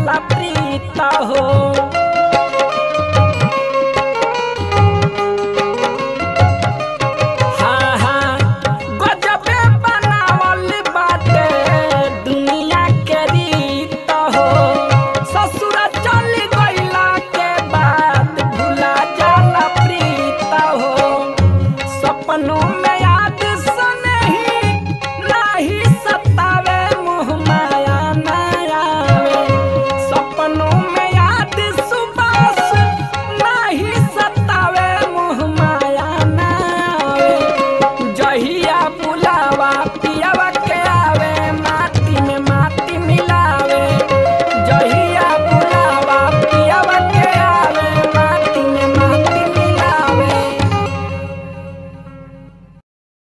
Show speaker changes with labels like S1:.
S1: जाला प्रीत हो। हाँ हाँ गजबे बनावल बाटे दुनिया के रीत हो। ससुर चल गइला के बाद भुला जाला प्रीत हो। सपनों में याद सनही नाही सतावे मोह माया ना आवे। सपनों में याद सुबास नाही सतावे मोह माया ना आवे। जहिया बुलावा पिया